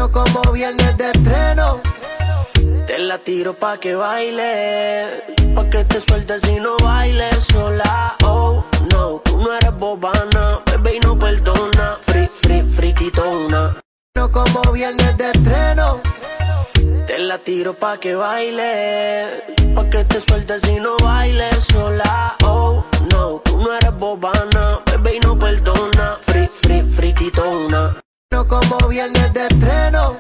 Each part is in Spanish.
No como viernes de estreno. Te la tiro pa' que baile, pa' que te sueltes y no bailes sola. Oh, no, tú no eres bobana, bebé y no perdona. Friquitona. No como viernes de estreno. Te la tiro pa' que baile, pa' que te sueltes y no bailes sola. Oh, no, tú no eres bobana, bebé y no perdona. Friquitona. No como viernes de estreno.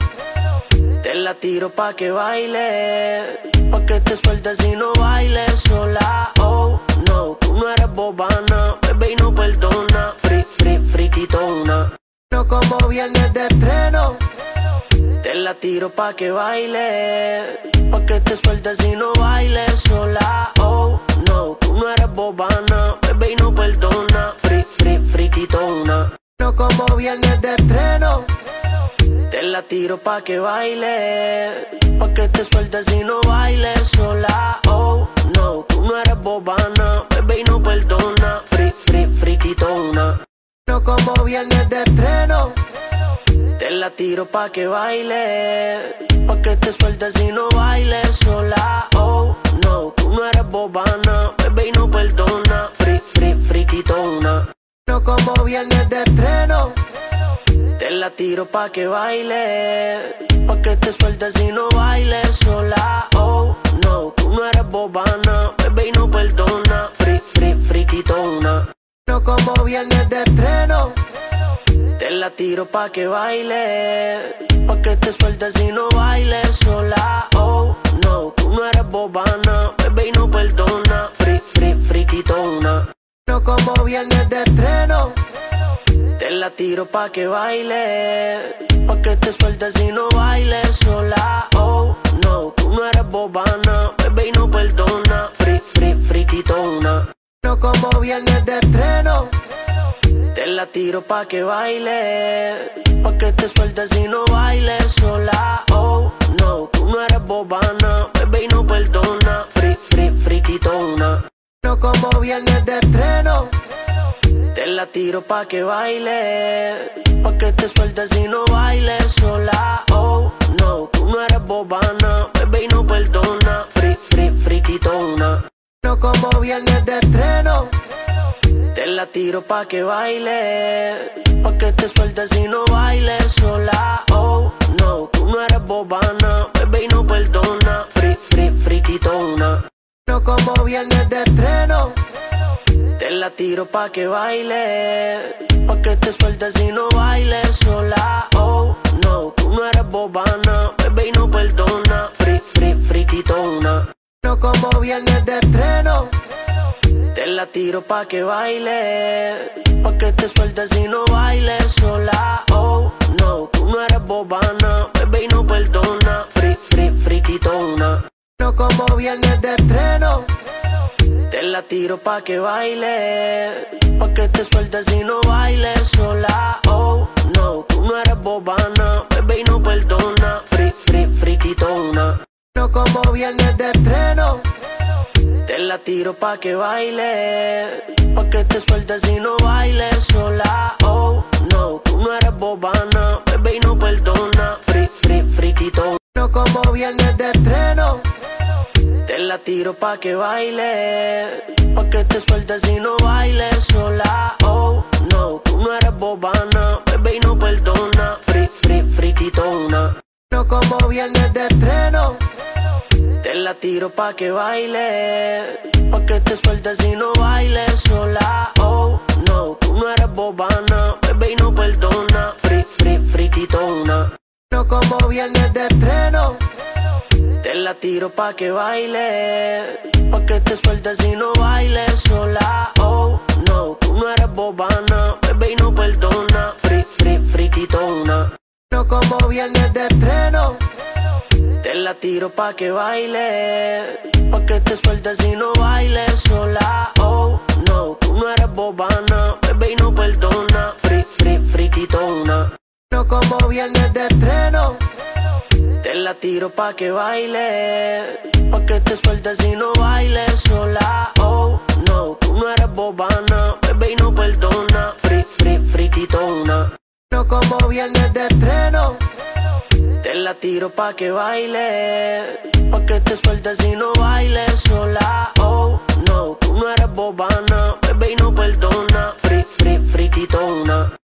Te la tiro pa' que baile, pa' que te sueltes y no bailes sola. Oh, no, tú no eres bobana, bebé y no perdona. Friquitona. No como viernes de estreno. Te la tiro pa' que baile, pa' que te sueltes y no bailes sola. Oh, no, tú no eres bobana, bebé y no perdona. Friquitona. No como viernes de estreno. Te la tiro pa' que baile, pa' que te sueltes y no bailes sola. Oh, no, tú no eres bobana, bebé y no perdona. Friquitona. No como viernes de estreno. Te la tiro pa' que baile, pa' que te sueltes y no bailes sola. Oh, no, tú no eres bobana, bebé y no perdona. Friquitona. No como viernes de estreno. Te la tiro pa' que baile, pa' que te sueltes y no bailes sola. Oh, no, tú no eres bobana, bebé y no perdona. Friquitona. No como viernes de estreno. Te la tiro pa' que baile, pa' que te sueltes y no bailes sola. Oh, no, tú no eres bobana, bebé y no perdona. Friquitona. No como viernes de estreno. Te la tiro pa' que baile, pa' que te sueltes y no bailes sola. Oh, no, tú no eres bobana, bebé y no perdona. Friquitona. No como viernes de estreno. Te la tiro pa' que baile, pa' que te sueltes y no bailes sola. Oh, no, tú no eres bobana, bebé y no perdona. Friquitona. No como viernes de estreno. Te la tiro pa' que baile, pa' que te sueltes y no bailes sola. Oh, no, tú no eres bobana, bebé y no perdona. Friquitona. No como viernes de estreno. Te la tiro pa' que baile, pa' que te sueltes y no bailes sola. Oh, no, tú no eres bobana, bebé y no perdona. Friquitona. No como viernes de estreno. Te la tiro pa' que baile, pa' que te sueltes y no bailes sola. Oh, no, tú no eres bobana, bebé y no perdona. Friquitona. No como viernes de estreno. Te la tiro pa' que baile, pa' que te sueltes y no bailes sola. Oh, no, tú no eres bobana, bebé y no perdona. Friquitona. No como viernes de estreno. Te la tiro pa' que baile, pa' que te sueltes y no bailes sola. Oh, no, tú no eres bobana, bebé y no perdona. Friquitona. No como viernes de estreno. Te la tiro pa' que baile, pa' que te sueltes y no bailes sola. Oh, no, tú no eres bobana, bebé y no perdona. Friquitona. No como viernes de estreno. Te la tiro pa' que baile, pa' que te sueltes y no bailes sola. Oh, no, tú no eres bobana, bebé y no perdona. Friquitona. No como viernes de estreno. Te la tiro pa' que baile, pa' que te sueltes y no bailes sola. Oh, no, tú no eres bobana, bebé y no perdona. Friquitona. No como viernes de estreno. Te la tiro pa' que baile, pa' que te sueltes y no bailes sola. Oh, no, tú no eres bobana, bebé y no perdona. Friquitona. No como viernes de estreno. Te la tiro pa' que baile, pa' que te sueltes y no bailes sola. Oh, no, tú no eres bobana, bebé y no perdona. Friquitona. No como viernes de estreno. Te la tiro pa' que baile, pa' que te sueltes y no bailes sola. Oh, no, tú no eres bobana, bebé y no perdona. Friquitona. No como viernes de estreno. la tiro pa' que baile, pa' que te sueltes y no bailes sola. Oh, no, tú no eres bobana, bebé y no perdona. Free, free, friquitona.